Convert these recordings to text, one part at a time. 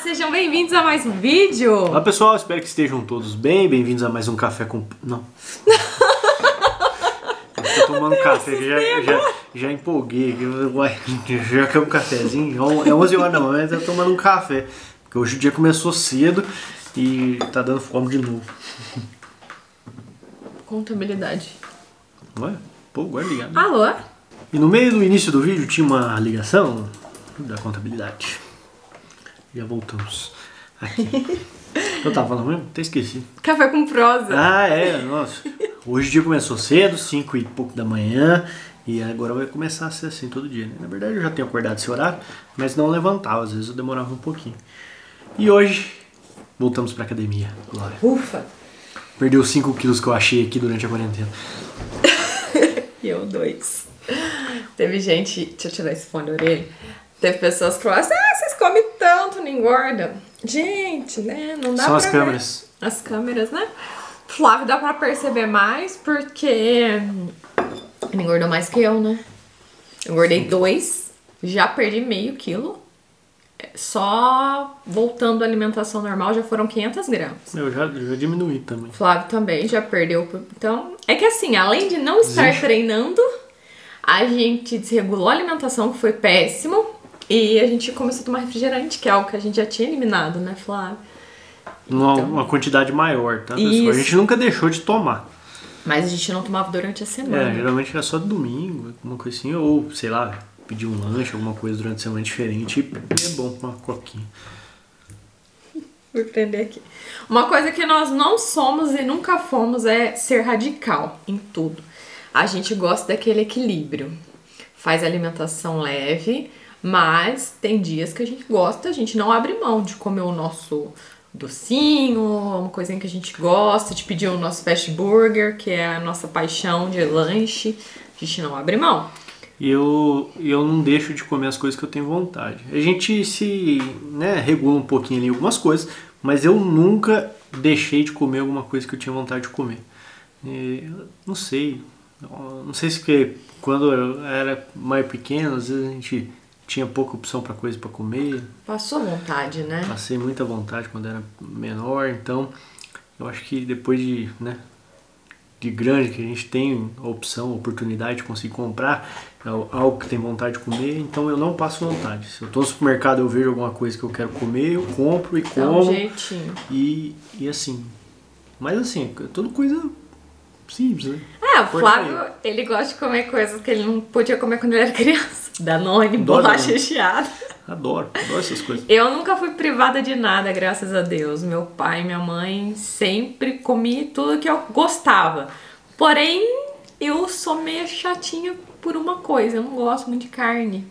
Sejam bem-vindos a mais um vídeo! Olá pessoal, espero que estejam todos bem, bem-vindos a mais um café com... Não. Eu tô tomando café, já empolguei, já quero um cafezinho, é 11 horas da manhã, mas eu tô tomando um café, porque hoje o dia começou cedo e tá dando fome de novo. Contabilidade. Ué? Pô, agora ligado. Alô? E no meio do início do vídeo tinha uma ligação da contabilidade. Já voltamos aqui. Eu tava falando mesmo? Até esqueci. Café com prosa. Ah, é, nossa. Hoje o dia começou cedo, 5 e pouco da manhã. E agora vai começar a ser assim todo dia, né? Na verdade eu já tenho acordado esse horário, mas não levantava, às vezes eu demorava um pouquinho. E hoje voltamos pra academia, Glória. Ufa! Perdeu 5 quilos que eu achei aqui durante a quarentena. E eu 2. Teve gente... Deixa eu tirar esse fone da orelha. Teve pessoas que falaram assim, vocês comem tanto, não engordam. Gente, né? Não dá São pra as ver. câmeras. As câmeras, né? Flávio dá pra perceber mais porque ele engordou mais que eu, né? Eu engordei 2, já perdi meio quilo. Só voltando à alimentação normal já foram 500 gramas. Eu já diminuí também. Flávio também já perdeu. Então, é que assim, além de não estar treinando, a gente desregulou a alimentação, que foi péssimo. E a gente começou a tomar refrigerante, que é algo que a gente já tinha eliminado, né, Flávio? Uma quantidade maior, tá, pessoal? A gente nunca deixou de tomar. Mas a gente não tomava durante a semana. É, geralmente era só domingo, alguma coisa assim, ou sei lá, pedir um lanche, alguma coisa durante a semana diferente e é bom com uma coquinha. Vou prender aqui. Uma coisa que nós não somos e nunca fomos é ser radical em tudo. A gente gosta daquele equilíbrio. Faz alimentação leve, mas tem dias que a gente gosta, a gente não abre mão de comer o nosso docinho, uma coisinha que a gente gosta, de pedir o nosso fast burger, que é a nossa paixão de lanche. A gente não abre mão. E eu não deixo de comer as coisas que eu tenho vontade. A gente se regula um pouquinho ali algumas coisas, mas eu nunca deixei de comer alguma coisa que eu tinha vontade de comer. Não sei se porque quando eu era mais pequeno, às vezes a gente tinha pouca opção para coisa para comer. Passou vontade, né? Passei muita vontade quando era menor, então eu acho que depois de grande, que a gente tem a opção, a oportunidade de conseguir comprar algo que tem vontade de comer, então eu não passo vontade. Se eu tô no supermercado e eu vejo alguma coisa que eu quero comer, eu compro e como. Dá um jeitinho. E assim. Mas assim, é tudo coisa simples, né? O Flávio, ele gosta de comer coisas que ele não podia comer quando ele era criança. Danone, bolacha recheada. Adoro essas coisas. Eu nunca fui privada de nada, graças a Deus. Meu pai e minha mãe sempre comi tudo que eu gostava. Porém, eu sou meio chatinha por uma coisa. Eu não gosto muito de carne.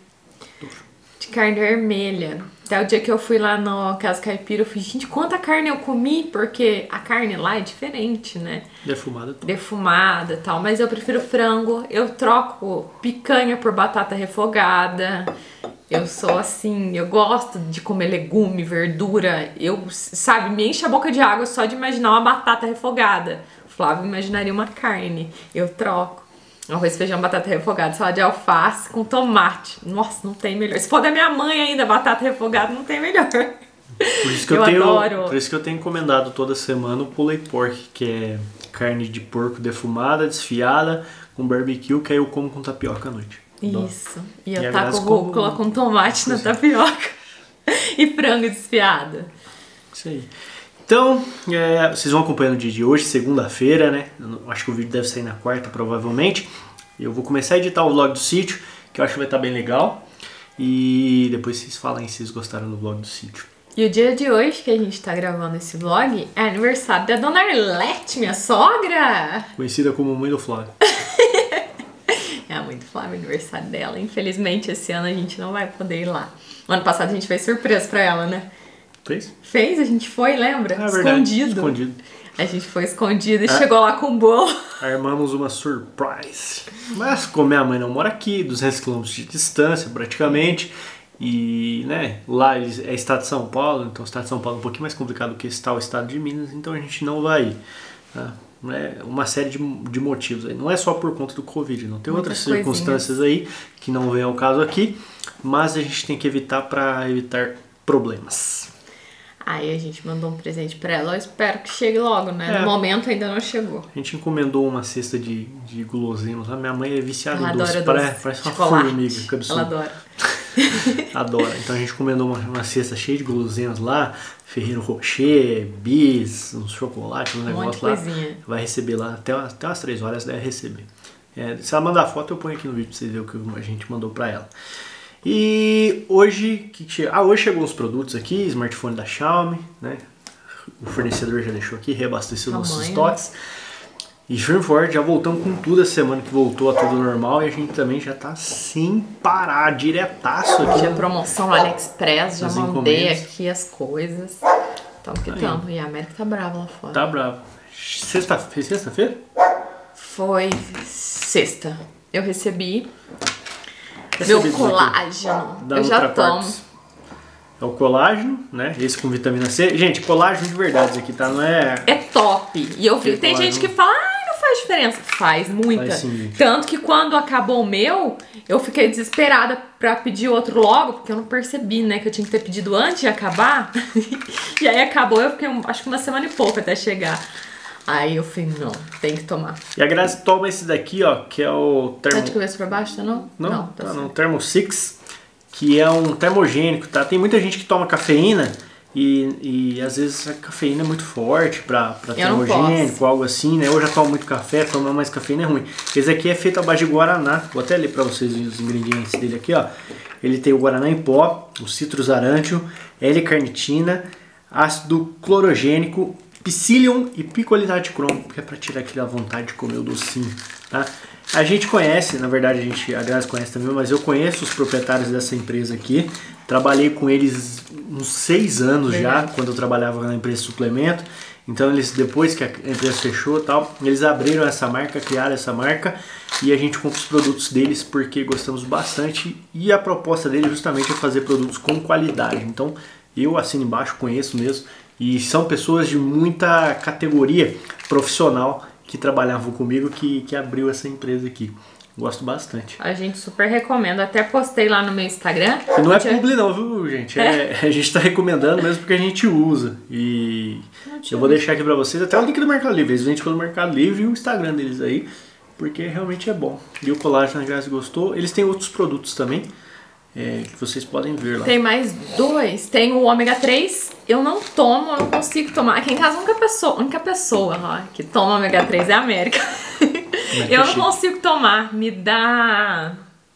De carne vermelha. Até o dia que eu fui lá no Casa Caipira, eu falei, gente, quanta carne eu comi? Porque a carne lá é diferente, né? Defumada e tal. Mas eu prefiro frango. Eu troco picanha por batata refogada. Eu sou assim, eu gosto de comer legume, verdura. Me enche a boca de água só de imaginar uma batata refogada. O Flávio imaginaria uma carne. Eu troco. Arroz, feijão, batata refogada, salada de alface com tomate. Nossa, não tem melhor. Se for da minha mãe ainda, batata refogada, não tem melhor. Por isso que adoro. Por isso que eu tenho encomendado toda semana o pulled pork, que é carne de porco defumada, desfiada, com barbecue, que aí eu como com tapioca à noite. Isso. E eu taco rúcula com tomate na tapioca. E frango desfiado. Isso aí. Então, vocês vão acompanhando o dia de hoje, segunda-feira, né? Acho que o vídeo deve sair na quarta, provavelmente. Eu vou começar a editar o vlog do sítio, que eu acho que vai estar bem legal. E depois vocês falem se vocês gostaram do vlog do sítio. E o dia de hoje que a gente tá gravando esse vlog é aniversário da Dona Arlete, minha sogra! Conhecida como mãe do Flávio. É a mãe do Flávio, aniversário dela. Infelizmente, esse ano a gente não vai poder ir lá. No ano passado a gente fez surpresa pra ela, né? Fez? Fez, a gente foi, lembra? Escondido. A gente foi escondido e chegou lá com o bolo. Armamos uma surprise. Mas como minha mãe não mora aqui, 200 km de distância praticamente, e lá é estado de São Paulo, então o estado de São Paulo é um pouquinho mais complicado do que o estado de Minas, então a gente não vai ir. Tá? Uma série de motivos aí. Não é só por conta do Covid, não. Tem outras circunstâncias aí que não vem ao caso aqui, mas a gente tem que evitar para evitar problemas. Aí a gente mandou um presente pra ela. Eu espero que chegue logo, né? No momento ainda não chegou. A gente encomendou uma cesta de guloseimas. A minha mãe é viciada Ela em doce. adora doce. Parece uma Chocolate. formiga. Que absurdo. Ela adora. Adora. Então a gente encomendou uma cesta cheia de guloseimas lá. Ferrero Rocher, Bis, uns chocolates, um negócio lá. Coisinha. Vai receber lá. Até umas 3 horas deve receber. Se ela mandar foto, eu ponho aqui no vídeo pra vocês verem o que a gente mandou pra ela. E hoje, hoje chegou uns produtos aqui, smartphone da Xiaomi, né? O fornecedor já deixou aqui, reabasteceu nossos estoques. E firme e forte, já voltamos com tudo essa semana que voltou a tudo normal e a gente também já tá sem parar, diretaço aqui. Tinha promoção no AliExpress, já mandei aqui as coisas. Tamo que tamo. E a América tá brava lá fora. Tá brava. Foi sexta-feira? Foi sexta. Eu recebi meu colágeno. Eu já tomo. É o colágeno, né? Esse com vitamina C. Gente, colágeno de verdade aqui, tá? Não é... É top. E eu vi, tem gente que fala, não faz diferença. Faz muita. Faz sim, tanto que quando acabou o meu, eu fiquei desesperada pra pedir outro logo, porque eu não percebi, né? Que eu tinha que ter pedido antes de acabar. E aí acabou, eu fiquei acho que uma semana e pouco até chegar. Aí eu falei, não, tem que tomar. E a Grazi toma esse daqui, ó, que é o Tá de cabeça pra baixo, tá não? Não, tá não. Thermo 6, que é um termogênico, tá? Tem muita gente que toma cafeína e às vezes a cafeína é muito forte pra termogênico, algo assim, né? Eu já tomo muito café, tomar mais cafeína é ruim. Esse aqui é feito à base de guaraná. Vou até ler pra vocês os ingredientes dele aqui, ó. Ele tem o guaraná em pó, o citrus arantium, L-carnitina, ácido clorogênico, psyllium e picolidade cromo, que é para tirar aquela vontade de comer o docinho, tá? A gente conhece, na verdade a Grazi conhece também, mas eu conheço os proprietários dessa empresa aqui. Trabalhei com eles uns 6 anos já, quando eu trabalhava na empresa de suplemento. Então eles, depois que a empresa fechou e tal, eles abriram essa marca, criaram essa marca e a gente compra os produtos deles porque gostamos bastante e a proposta deles justamente é fazer produtos com qualidade. Então eu assino embaixo, conheço mesmo. E são pessoas de muita categoria profissional que trabalhavam comigo que abriu essa empresa aqui. Gosto bastante. A gente super recomenda. Até postei lá no meu Instagram. E não é publi não, viu, gente? A gente tá recomendando mesmo porque a gente usa. E eu vou deixar aqui pra vocês até o link do Mercado Livre. Eles vendem pelo Mercado Livre e o Instagram deles aí. Porque realmente é bom. E o colágeno, a Grazi gostou. Eles têm outros produtos também. Que vocês podem ver lá. Tem mais 2. Tem o ômega 3. Eu não tomo, eu não consigo tomar. Aqui em casa, a única pessoa lá, que toma ômega 3 é a América. Eu não consigo tomar. Me dá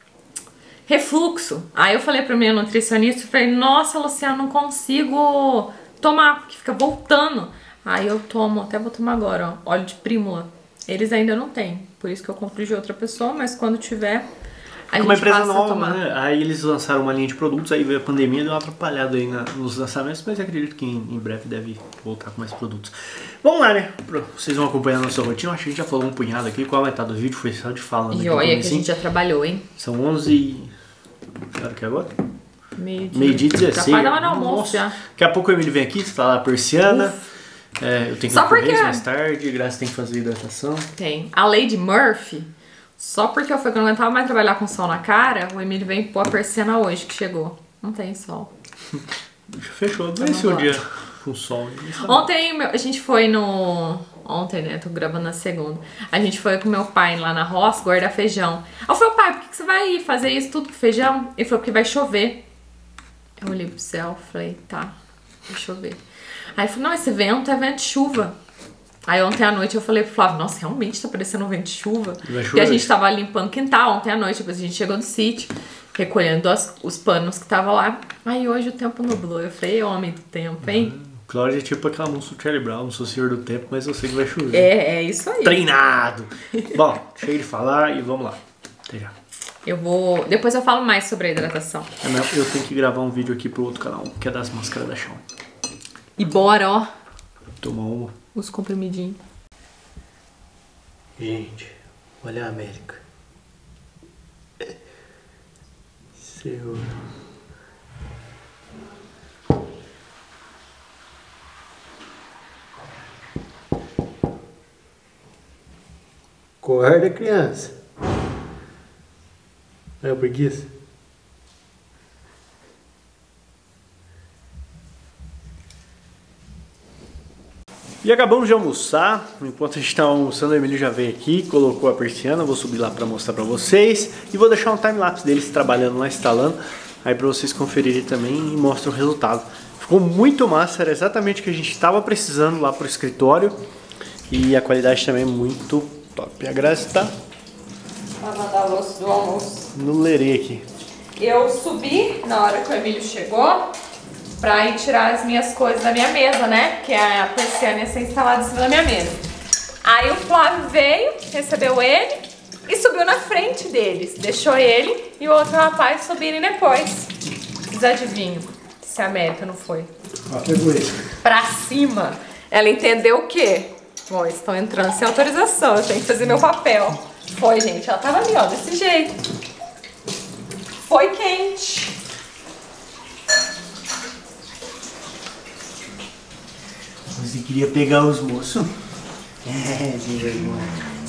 refluxo. Aí eu falei pra minha nutricionista, eu falei, nossa, Luciana, não consigo tomar, porque fica voltando. Aí eu tomo, até vou tomar agora, ó, óleo de prímula. Eles ainda não têm, por isso que eu compro de outra pessoa, mas quando tiver... Uma empresa nova, né? Aí eles lançaram uma linha de produtos, aí veio a pandemia, deu uma atrapalhada aí nos lançamentos, mas acredito que em breve deve voltar com mais produtos. Vamos lá, né? Vocês vão acompanhando a nossa rotina, acho que a gente já falou um punhado aqui, qual a metade do vídeo foi só de fala. E olha que a gente já trabalhou, hein? São 11 que hora que é agora? Meio-dia 16. Capaz da hora do almoço já. Daqui a pouco o Emílio vem aqui, você tá lá, persiana. Eu tenho que ir pro mais tarde, Graça tem que fazer hidratação. Tem. A Lady Murphy... Só porque eu falei que eu não aguentava mais trabalhar com sol na cara, o Emílio vem pôr a persiana hoje que chegou. Não tem sol. Fechou, não é esse o dia com sol. Ontem a gente foi no... Ontem, né? Tô gravando na segunda. A gente foi com meu pai lá na roça guardar feijão. Eu falei, pai, por que você vai fazer isso tudo com feijão? Ele falou, porque vai chover. Eu olhei pro céu e falei, tá, vai chover. Aí ele falou, não, esse vento é vento de chuva. Aí ontem à noite eu falei pro Flávio, nossa, realmente tá parecendo um vento de chuva. E a gente tava limpando o quintal ontem à noite, depois a gente chegou no sítio, recolhendo os panos que tava lá. Aí hoje o tempo nublou. Eu falei, homem do tempo, hein? Cláudia é tipo aquela música do Charlie Brown, não sou senhor do tempo, mas eu sei que vai chover. É isso aí. Treinado! Bom, chega de falar e vamos lá. Até já. Depois eu falo mais sobre a hidratação. Eu tenho que gravar um vídeo aqui pro outro canal, que é das máscaras da Xiaomi. E bora, ó. Tomar uma. Os comprimidinhos. Gente, olha a América. Senhor. Acorda, criança. É a preguiça? E acabamos de almoçar. Enquanto a gente estava almoçando, o Emílio já veio aqui, colocou a persiana. Vou subir lá para mostrar para vocês. E vou deixar um time-lapse deles trabalhando lá, instalando. Aí para vocês conferirem também e mostrar o resultado. Ficou muito massa, era exatamente o que a gente estava precisando lá pro escritório. E a qualidade também é muito top. A Graça tá... Pra mandar o osso do almoço. No lerê aqui. Eu subi na hora que o Emílio chegou pra ir tirar as minhas coisas da minha mesa, né? Porque a persiana ia ser instalada em cima da minha mesa. Aí o Flávio veio, recebeu ele e subiu na frente deles. Deixou ele e o outro rapaz subirem depois. Vocês adivinham se a América não foi? Pra cima. Ela entendeu o quê? Bom, eles estão entrando sem autorização, eu tenho que fazer meu papel. Foi, gente, ela tava ali, ó, desse jeito. Foi quente. Você queria pegar os moços? É, sem vergonha.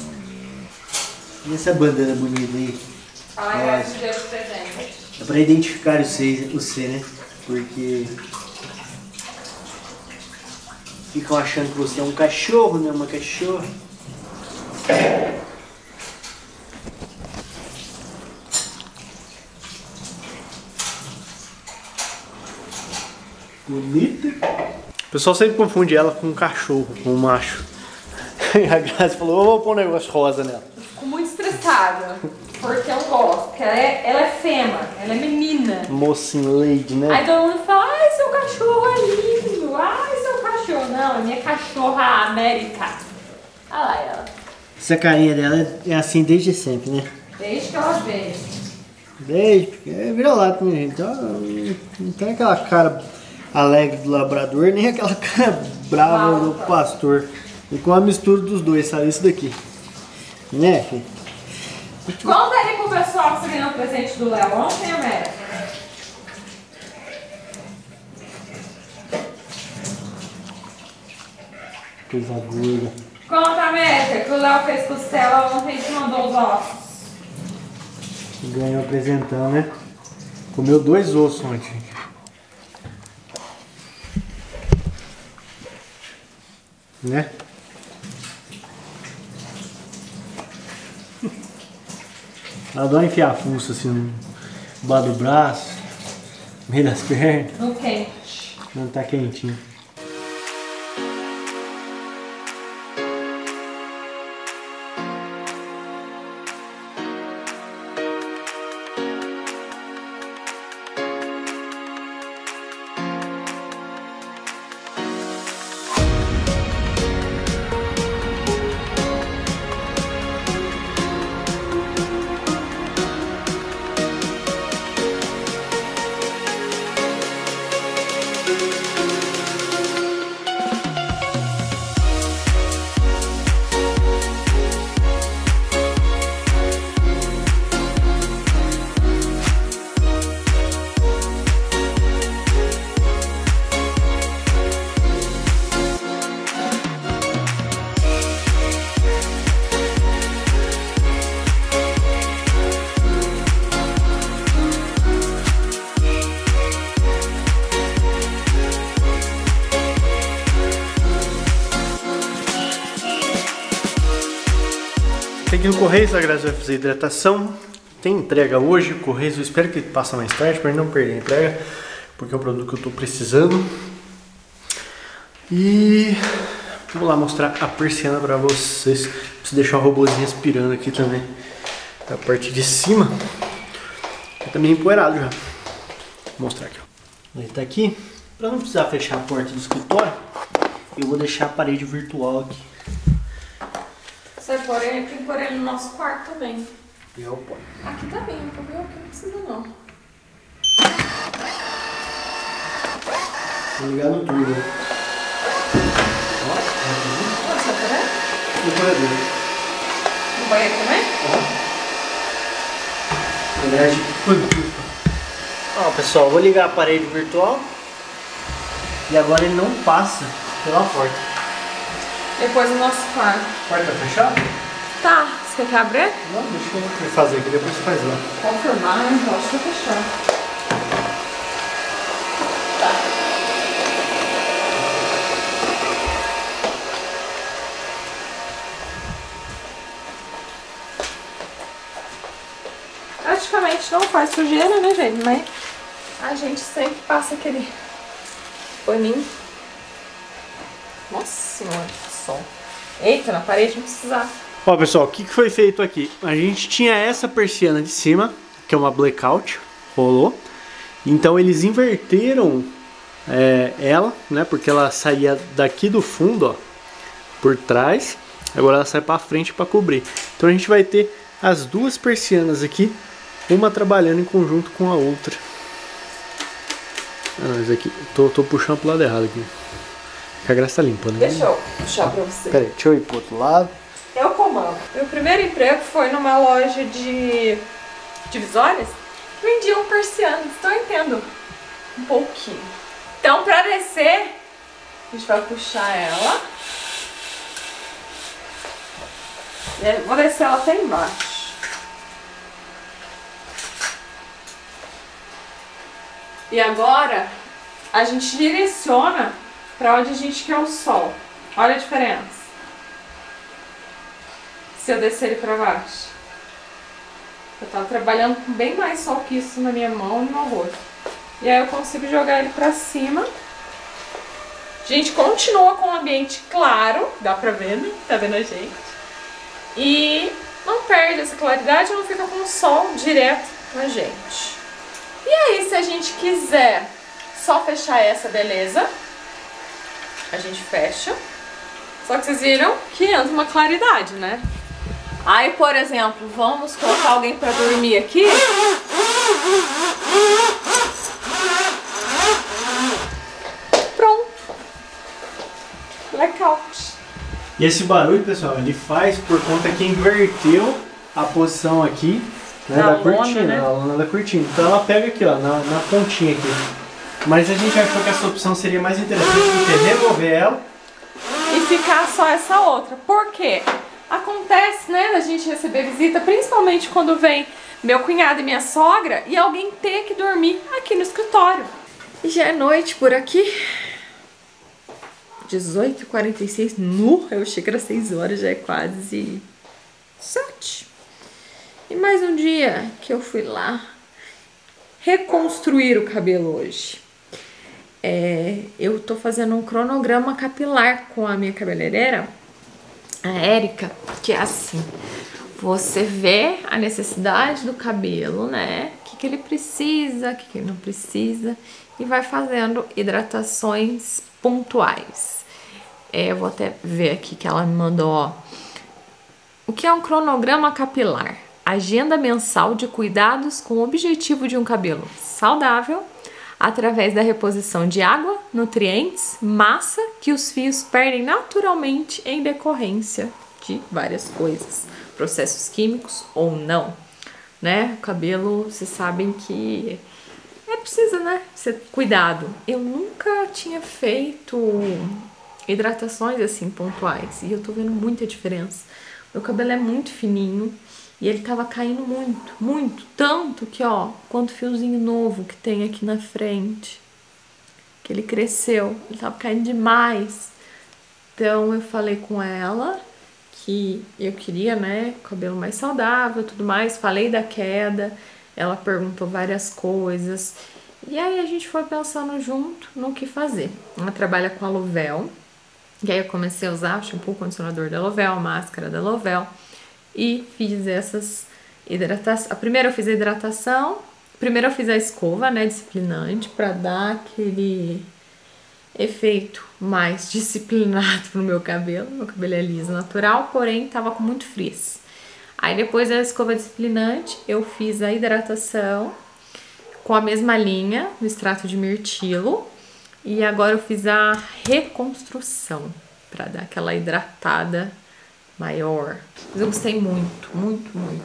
E essa bandana bonita aí? Ai, eu te dei o presente. É pra identificar você, né? Porque ficam achando que você é um cachorro, não é uma cachorra. Bonita. O pessoal sempre confunde ela com um cachorro, com um macho. E a Graça falou, vou pôr um negócio rosa nela. Eu fico muito estressada, porque eu gosto, porque ela é fêmea, ela é menina. Mocinha lady, né? Aí todo mundo fala, ai, seu cachorro é lindo, ai, seu cachorro. Não, é minha cachorra América. Olha lá ela. Essa carinha dela é assim desde sempre, né? Desde que ela veio. Desde porque é vira-lata, né, gente? Então, não tem aquela cara alegre do labrador, nem aquela cara brava do pastor. E com a mistura dos dois, sabe? Isso daqui. Né, filho? Conta aí pro pessoal que você ganhou o presente do Léo ontem, América. Coisa gorda. Conta, América, que o Léo fez costela ontem e te mandou os ossos. Ganhou apresentando, né? Comeu 2 ossos ontem. Né? Ela dá uma enfiar a fuça assim no baixo do braço, no meio das pernas. No quente. Não tá quentinho. Tem que ir no Correios, a Graça vai fazer hidratação. Tem entrega hoje, o Correios eu espero que passe mais tarde para não perder a entrega, porque é um produto que eu estou precisando. E vou lá mostrar a persiana para vocês. Preciso deixar o robozinho aspirando aqui também. A parte de cima tá meio empoeirado já. Vou mostrar aqui, ó. Ele tá aqui. Para não precisar fechar a porta do escritório, eu vou deixar a parede virtual aqui. Você pôr ele, tem que pôr ele no nosso quarto também. Eu ponho. Aqui tá bem, aqui não precisa não. Vou ligar no turbo. Ó, Onde você vai pôr? no corredor. No banheiro também? Aliás, ó, pessoal, vou ligar a parede virtual. E agora ele não passa pela porta. Depois no nosso quarto. A porta tá fechada? Tá, você quer abrir? Não, deixa eu fazer aqui, depois você faz lá. Confirmar, então acho que vai fechar. geralmente não faz sujeira, né, gente? Mas a gente sempre passa aquele paninho. Nossa senhora, que sol. Eita, na parede não precisava. Ó, pessoal, o que foi feito aqui? A gente tinha essa persiana de cima, que é uma blackout, rolou. Então eles inverteram ela, né? Porque ela saía daqui do fundo, ó, por trás. Agora ela sai pra frente pra cobrir. Então a gente vai ter as duas persianas aqui, uma trabalhando em conjunto com a outra. Ah, não, isso aqui, tô puxando pro lado errado aqui. Que a graça tá limpa, né? Deixa eu puxar pra você. Peraí, deixa eu ir pro outro lado. Eu comando. Meu primeiro emprego foi numa loja de divisórias. Vendiam persianas, então eu entendo um pouquinho. Então, pra descer, a gente vai puxar ela. E vou descer ela até embaixo. E agora, a gente direciona pra onde a gente quer o sol. Olha a diferença. Se eu descer ele pra baixo. Eu tava trabalhando com bem mais sol que isso na minha mão e no meu rosto. E aí eu consigo jogar ele pra cima. A gente continua com o ambiente claro. Dá pra ver, né? Tá vendo a gente? E não perde essa claridade, não fica com o sol direto na gente. E aí, se a gente quiser só fechar essa, beleza? A gente fecha. Só que vocês viram que entra uma claridade, né? Aí, por exemplo, vamos colocar alguém pra dormir aqui. Pronto. Blackout. E esse barulho, pessoal, ele faz por conta que inverteu a posição aqui, né, da cortina, né? A lona da cortina. Então ela pega aqui, ó, na pontinha aqui. Mas a gente achou que essa opção seria mais interessante do que remover ela e ficar só essa outra. Por quê? Acontece, né, da gente receber visita, principalmente quando vem meu cunhado e minha sogra, e alguém ter que dormir aqui no escritório. E já é noite por aqui. 18h46, eu achei que era 6 horas, já é quase 7. E mais um dia que eu fui lá reconstruir o cabelo hoje. Eu tô fazendo um cronograma capilar com a minha cabeleireira, a Érica, que é assim, você vê a necessidade do cabelo, né? O que ele precisa, o que ele não precisa, e vai fazendo hidratações pontuais. Eu vou até ver aqui que ela me mandou, ó. O que é um cronograma capilar? Agenda mensal de cuidados com o objetivo de um cabelo saudável, através da reposição de água, nutrientes, massa que os fios perdem naturalmente em decorrência de várias coisas, processos químicos ou não, né? O cabelo, vocês sabem que precisa, né, ser cuidado. Eu nunca tinha feito hidratações assim pontuais e eu tô vendo muita diferença. Meu cabelo é muito fininho e ele tava caindo muito, muito, tanto que, ó, quanto fiozinho novo que tem aqui na frente, que ele cresceu, ele tava caindo demais. Então eu falei com ela que eu queria, né, cabelo mais saudável, tudo mais, falei da queda, ela perguntou várias coisas, e aí a gente foi pensando junto no que fazer. Ela trabalha com a Lovell, e aí eu comecei a usar o shampoo, condicionador da Lovell, a máscara da Lovell, e fiz essas hidratações. Primeiro eu fiz a hidratação, primeiro eu fiz a escova, né, disciplinante, pra dar aquele efeito mais disciplinado pro meu cabelo. Meu cabelo é liso, natural, porém tava com muito frizz. Aí depois da escova disciplinante, eu fiz a hidratação com a mesma linha, no extrato de mirtilo. E agora eu fiz a reconstrução, pra dar aquela hidratada maior. Mas eu gostei muito, muito, muito.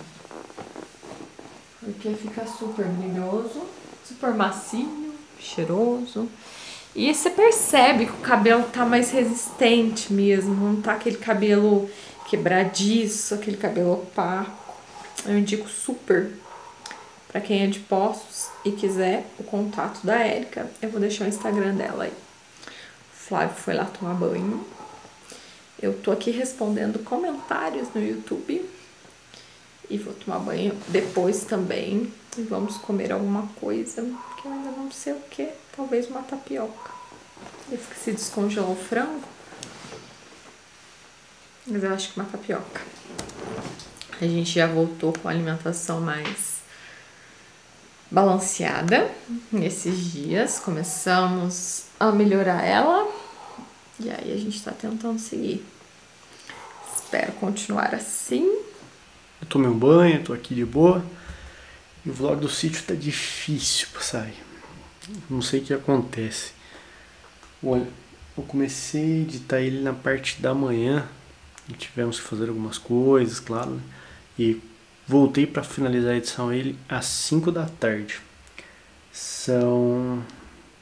Porque fica super brilhoso, super macio, cheiroso. E você percebe que o cabelo tá mais resistente mesmo, não tá aquele cabelo quebradiço, aquele cabelo opaco. Eu indico super pra quem é de Poços e quiser o contato da Érica. Eu vou deixar o Instagram dela aí. O Flávio foi lá tomar banho. Eu tô aqui respondendo comentários no YouTube. E vou tomar banho depois também. E vamos comer alguma coisa, que eu ainda não sei o que. Talvez uma tapioca. Eu esqueci de descongelar o frango. Mas eu acho que uma tapioca. A gente já voltou com a alimentação mais balanceada nesses dias. Começamos a melhorar ela. E aí a gente tá tentando seguir. Espero continuar assim. Eu tomei um banho, tô aqui de boa. E o vlog do sítio tá difícil pra sair. Não sei o que acontece. Olha, eu comecei a editar ele na parte da manhã. E tivemos que fazer algumas coisas, claro, né? E voltei pra finalizar a edição ele às 5 da tarde. São...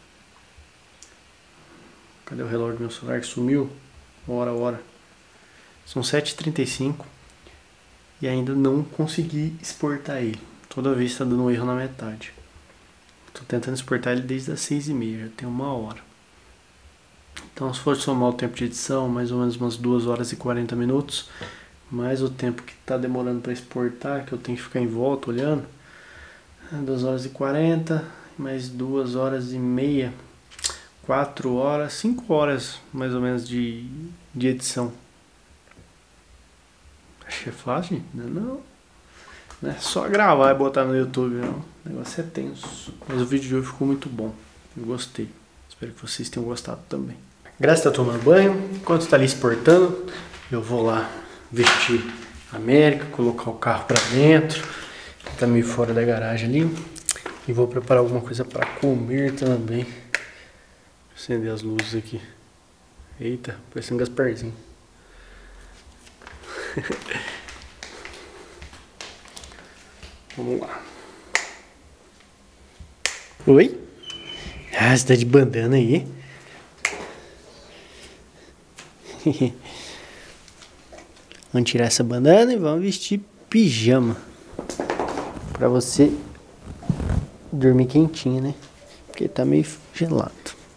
Cadê o relógio do meu celular que sumiu? Hora. São 7h35 e ainda não consegui exportar ele. Toda vez está dando um erro na metade. Estou tentando exportar ele desde as 6h30, já tem 1 hora. Então, se for somar o tempo de edição, mais ou menos umas 2h40, mais o tempo que está demorando para exportar, que eu tenho que ficar em volta olhando, 2h40, mais 2h30, 4 horas, 5 horas mais ou menos de edição. Achei fácil, gente? Não é só gravar e botar no YouTube, não. O negócio é tenso. Mas o vídeo de hoje ficou muito bom. Eu gostei. Espero que vocês tenham gostado também. Graça está tomando banho. Enquanto está ali exportando, eu vou lá vestir a América, colocar o carro para dentro. Está meio fora da garagem ali. E vou preparar alguma coisa para comer também. Acender as luzes aqui. Eita, parecendo um Gasparzinho. Vamos lá. Oi? Ah, você tá de bandana aí? Vamos tirar essa bandana e vamos vestir pijama. Pra você dormir quentinha, né? Porque tá meio gelado.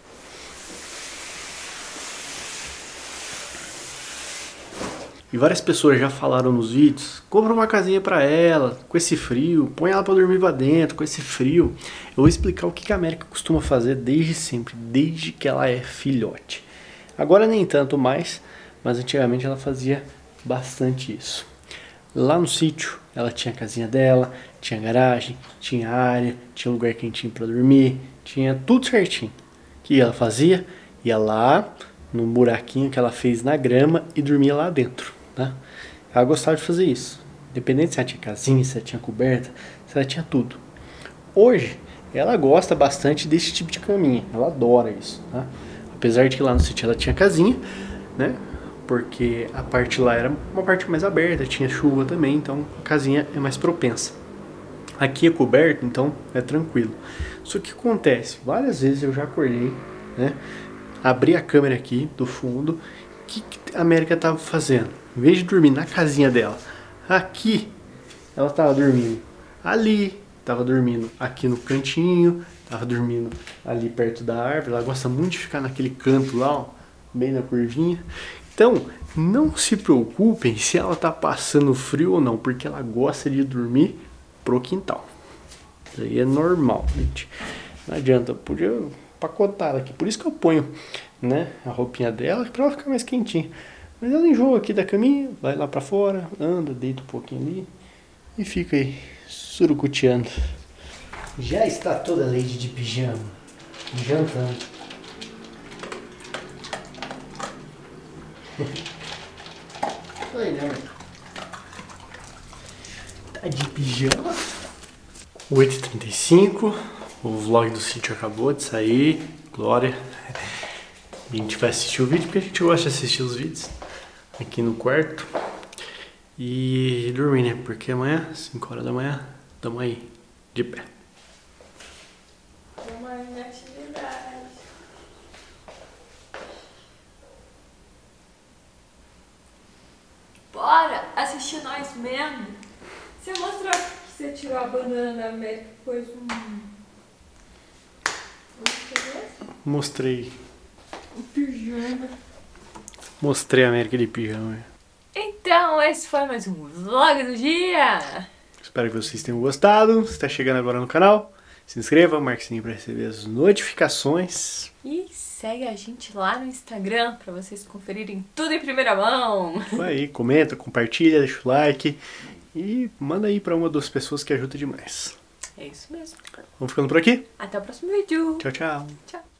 E várias pessoas já falaram nos vídeos, compra uma casinha pra ela, com esse frio, põe ela pra dormir lá dentro, com esse frio. Eu vou explicar o que a América costuma fazer desde sempre, desde que ela é filhote. Agora nem tanto mais, mas antigamente ela fazia bastante isso. Lá no sítio, ela tinha a casinha dela, tinha garagem, tinha área, tinha lugar quentinho pra dormir, tinha tudo certinho. O que ela fazia? Ia lá no buraquinho que ela fez na grama e dormia lá dentro. Tá? Ela gostava de fazer isso. Independente se ela tinha casinha, se ela tinha coberta, se ela tinha tudo. Hoje, ela gosta bastante desse tipo de caminha. Ela adora isso. Tá? Apesar de que lá no sítio ela tinha casinha, né? Porque a parte lá era uma parte mais aberta, tinha chuva também, então a casinha é mais propensa. Aqui é coberto, então é tranquilo. Só que acontece, várias vezes eu já acordei, né? Abri a câmera aqui do fundo. O que a América estava fazendo? Em vez de dormir na casinha dela, aqui, ela estava dormindo ali, estava dormindo aqui no cantinho, estava dormindo ali perto da árvore. Ela gosta muito de ficar naquele canto lá, ó, bem na curvinha. Então, não se preocupem se ela está passando frio ou não, porque ela gosta de dormir pro quintal. Isso aí é normal, gente. Não adianta, eu podia pacotar ela aqui. Por isso que eu ponho, né, a roupinha dela para ela ficar mais quentinha. Mas ela enjoa aqui da caminha, vai lá pra fora, anda, deita um pouquinho ali e fica aí, surucuteando. Já está toda Lady de pijama, jantando. Oi, né? Tá de pijama. 8h35, o vlog do sítio acabou de sair, glória. A gente vai assistir o vídeo porque a gente gosta de assistir os vídeos. Aqui no quarto e dormir, né? Porque amanhã, 5 horas da manhã, estamos aí, de pé. Uma atividade. Bora assistir nós mesmo. Você mostrou que você tirou a banana da América e pôs Mostrei. O pijama. Mostrei a América de pijama. Então, esse foi mais um vlog do dia. Espero que vocês tenham gostado. Se está chegando agora no canal, se inscreva, marque o sininho para receber as notificações. E segue a gente lá no Instagram para vocês conferirem tudo em primeira mão. Isso aí, comenta, compartilha, deixa o like e manda aí para uma das pessoas que ajuda demais. É isso mesmo. Vamos ficando por aqui? Até o próximo vídeo. Tchau, tchau. Tchau.